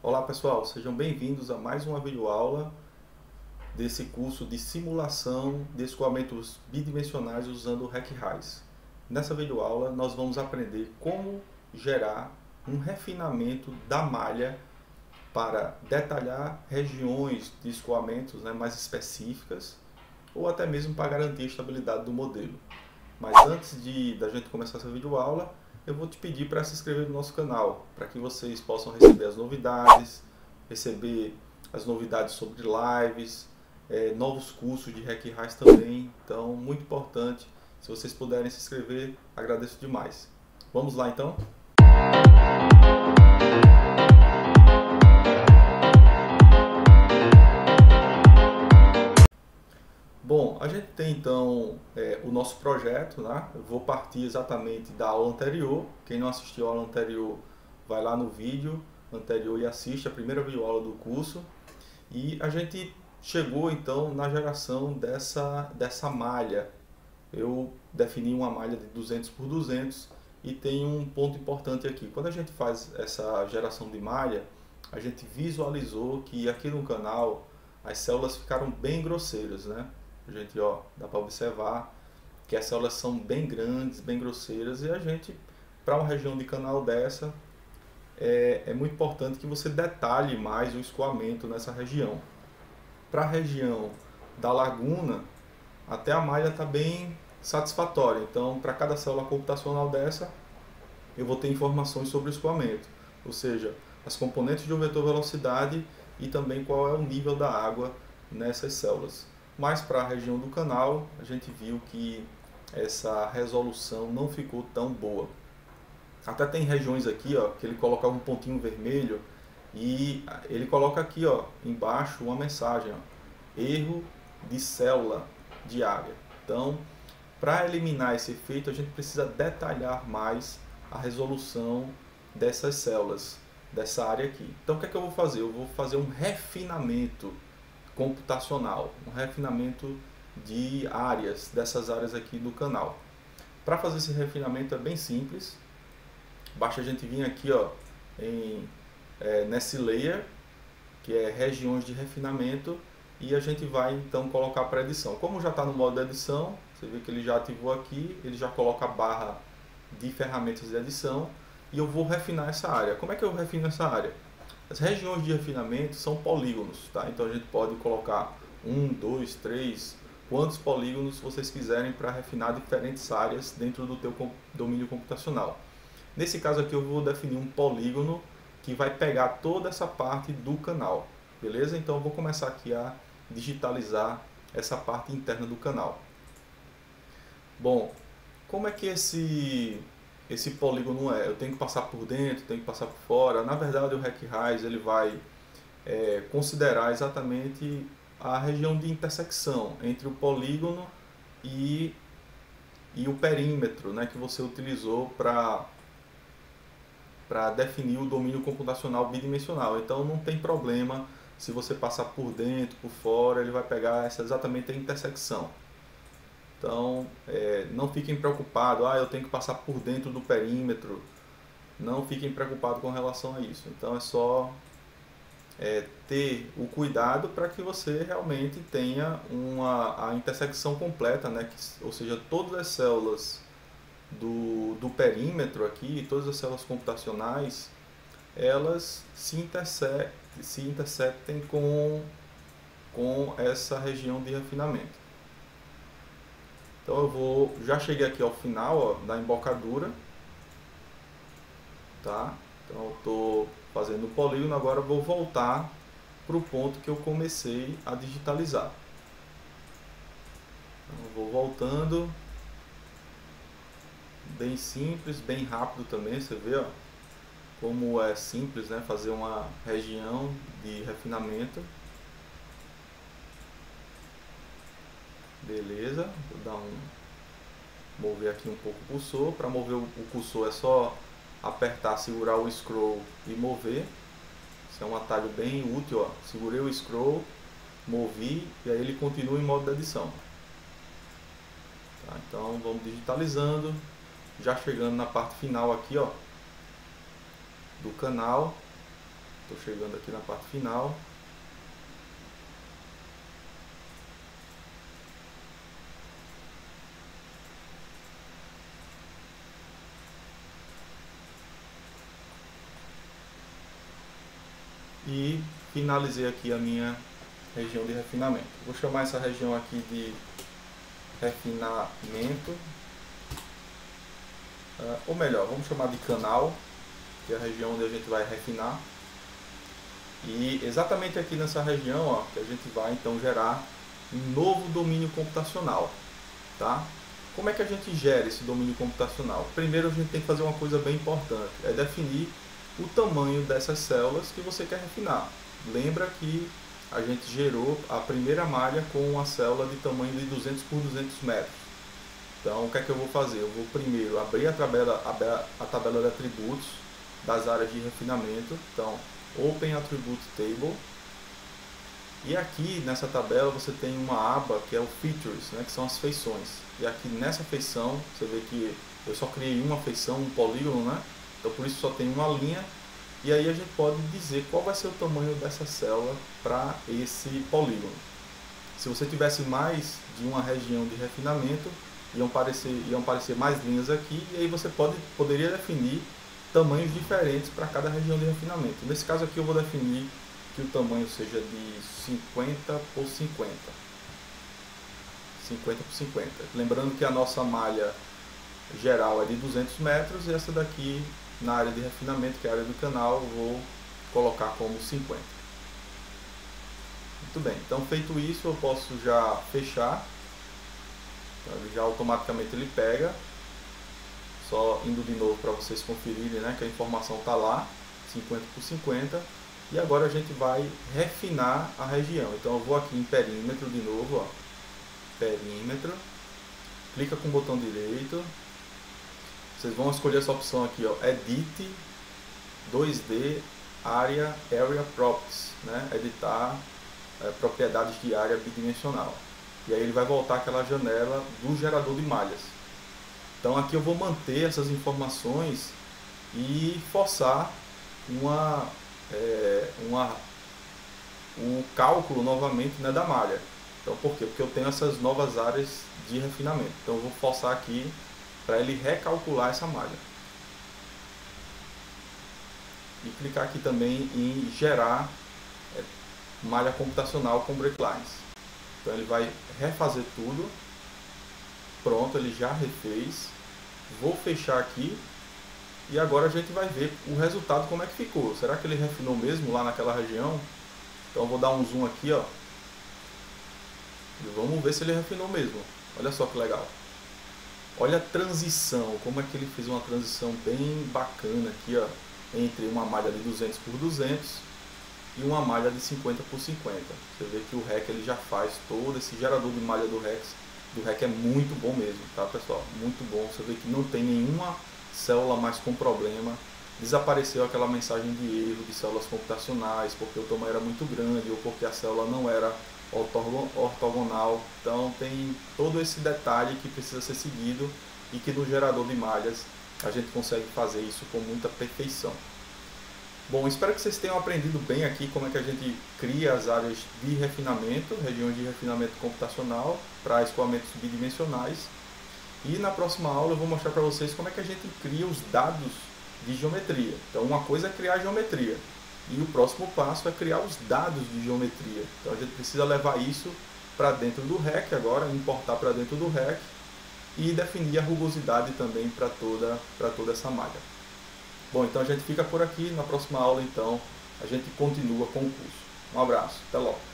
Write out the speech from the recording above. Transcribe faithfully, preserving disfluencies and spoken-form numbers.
Olá pessoal, sejam bem-vindos a mais uma videoaula desse curso de simulação de escoamentos bidimensionais usando o RecRaiz. Nessa videoaula nós vamos aprender como gerar um refinamento da malha para detalhar regiões de escoamentos, né, mais específicas ou até mesmo para garantir a estabilidade do modelo. Mas antes de da gente começar essa videoaula, eu vou te pedir para se inscrever no nosso canal, para que vocês possam receber as novidades, receber as novidades sobre lives, é, novos cursos de RecRaiz também. Então, muito importante, se vocês puderem se inscrever, agradeço demais. Vamos lá então? Bom, a gente tem então é, o nosso projeto, né? Eu vou partir exatamente da aula anterior. Quem não assistiu a aula anterior, vai lá no vídeo anterior e assiste a primeira videoaula do curso. E a gente chegou então na geração dessa, dessa malha. Eu defini uma malha de duzentos por duzentos e tem um ponto importante aqui. Quando a gente faz essa geração de malha, a gente visualizou que aqui no canal as células ficaram bem grosseiras, né? A gente, ó, dá para observar que as células são bem grandes, bem grosseiras, e a gente, para uma região de canal dessa, é, é muito importante que você detalhe mais o escoamento nessa região. Para a região da laguna, até a malha está bem satisfatória. Então, para cada célula computacional dessa, eu vou ter informações sobre o escoamento, ou seja, as componentes de um vetor velocidade e também qual é o nível da água nessas células. Mas para a região do canal, a gente viu que essa resolução não ficou tão boa. Até tem regiões aqui, ó, que ele coloca um pontinho vermelho e ele coloca aqui, ó, embaixo uma mensagem, ó, erro de célula de área. Então, para eliminar esse efeito, a gente precisa detalhar mais a resolução dessas células, dessa área aqui. Então, o que é que eu vou fazer? Eu vou fazer um refinamento computacional, um refinamento de áreas, dessas áreas aqui do canal. Para fazer esse refinamento é bem simples, basta a gente vir aqui, ó, em, é, nesse layer, que é regiões de refinamento, e a gente vai então colocar para edição. Como já está no modo de edição, você vê que ele já ativou aqui, ele já coloca a barra de ferramentas de edição, e eu vou refinar essa área. Como é que eu refino essa área? As regiões de refinamento são polígonos, tá? Então a gente pode colocar um, dois, três, quantos polígonos vocês quiserem para refinar diferentes áreas dentro do teu domínio computacional. Nesse caso aqui eu vou definir um polígono que vai pegar toda essa parte do canal, beleza? Então eu vou começar aqui a digitalizar essa parte interna do canal. Bom, como é que esse esse polígono é? Eu tenho que passar por dentro, tenho que passar por fora. Na verdade, o RecRaiz ele vai é, considerar exatamente a região de intersecção entre o polígono e, e o perímetro, né, que você utilizou para para definir o domínio computacional bidimensional. Então, não tem problema se você passar por dentro, por fora, ele vai pegar essa, exatamente a intersecção. Então, é, não fiquem preocupados, ah, eu tenho que passar por dentro do perímetro. Não fiquem preocupados com relação a isso. Então, é só é, ter o cuidado para que você realmente tenha uma, a intersecção completa, né? Que, ou seja, todas as células do, do perímetro aqui, todas as células computacionais, elas se intersectem, se intersectem com, com essa região de refinamento. Então eu vou, já cheguei aqui ao final, ó, da embocadura, tá? Então eu estou fazendo o polígono, agora eu vou voltar para o ponto que eu comecei a digitalizar. Então, eu vou voltando, bem simples, bem rápido também, você vê, ó, como é simples, né, fazer uma região de refinamento. Beleza, vou dar um mover aqui um pouco o cursor. Para mover o cursor é só apertar, segurar o scroll e mover. Isso é um atalho bem útil, ó. Segurei o scroll, movi e aí ele continua em modo de edição. Tá, então vamos digitalizando, já chegando na parte final aqui, ó, do canal. Estou chegando aqui na parte final. E finalizei aqui a minha região de refinamento. Vou chamar essa região aqui de refinamento, uh, ou melhor, vamos chamar de canal, que é a região onde a gente vai refinar. E exatamente aqui nessa região, ó, que a gente vai então gerar um novo domínio computacional, tá? Como é que a gente gera esse domínio computacional? Primeiro a gente tem que fazer uma coisa bem importante, é definir o tamanho dessas células que você quer refinar. Lembra que a gente gerou a primeira malha com uma célula de tamanho de duzentos por duzentos metros. Então o que é que eu vou fazer? Eu vou primeiro abrir a tabela, a tabela de atributos das áreas de refinamento. Então, Open Attribute Table. E aqui nessa tabela você tem uma aba que é o Features, né, que são as feições. E aqui nessa feição, você vê que eu só criei uma feição, um polígono, né? Então por isso só tem uma linha. E aí a gente pode dizer qual vai ser o tamanho dessa célula para esse polígono. Se você tivesse mais de uma região de refinamento, iam aparecer, iam aparecer mais linhas aqui, e aí você pode, poderia definir tamanhos diferentes para cada região de refinamento. Nesse caso aqui eu vou definir que o tamanho seja de cinquenta por cinquenta. cinquenta por cinquenta. Lembrando que a nossa malha geral é de duzentos metros, e essa daqui na área de refinamento, que é a área do canal, eu vou colocar como cinquenta. Muito bem, então feito isso eu posso já fechar. Então, ele já automaticamente ele pega. Só indo de novo para vocês conferirem, né, que a informação está lá, cinquenta por cinquenta. E agora a gente vai refinar a região. Então eu vou aqui em perímetro de novo, ó, perímetro, clica com o botão direito. Vocês vão escolher essa opção aqui, ó, Edit dois D Area Area Properties, né? Editar é, propriedades de área bidimensional. E aí ele vai voltar aquela janela do gerador de malhas. Então aqui eu vou manter essas informações e forçar uma, é, uma, um cálculo novamente, né, da malha. Então por quê? Porque eu tenho essas novas áreas de refinamento. Então eu vou forçar aqui para ele recalcular essa malha. E clicar aqui também em gerar é, malha computacional com breaklines. Então ele vai refazer tudo. Pronto, ele já refez. Vou fechar aqui. E agora a gente vai ver o resultado, como é que ficou. Será que ele refinou mesmo lá naquela região? Então eu vou dar um zoom aqui, ó. E vamos ver se ele refinou mesmo. Olha só que legal. Olha a transição, como é que ele fez uma transição bem bacana aqui, ó, entre uma malha de duzentos por duzentos e uma malha de cinquenta por cinquenta. Você vê que o R E C ele já faz todo esse gerador de malha do R E C. Do R E C é muito bom mesmo, tá, pessoal? Muito bom. Você vê que não tem nenhuma célula mais com problema. Desapareceu aquela mensagem de erro de células computacionais porque o tamanho era muito grande ou porque a célula não era ortogonal. Então tem todo esse detalhe que precisa ser seguido e que no gerador de malhas a gente consegue fazer isso com muita perfeição. Bom, espero que vocês tenham aprendido bem aqui como é que a gente cria as áreas de refinamento, regiões de refinamento computacional para escoamentos bidimensionais. E na próxima aula eu vou mostrar para vocês como é que a gente cria os dados de geometria. Então uma coisa é criar a geometria. E o próximo passo é criar os dados de geometria. Então a gente precisa levar isso para dentro do R E C agora, importar para dentro do R E C e definir a rugosidade também para toda, para toda essa malha. Bom, então a gente fica por aqui. Na próxima aula, então, a gente continua com o curso. Um abraço, até logo.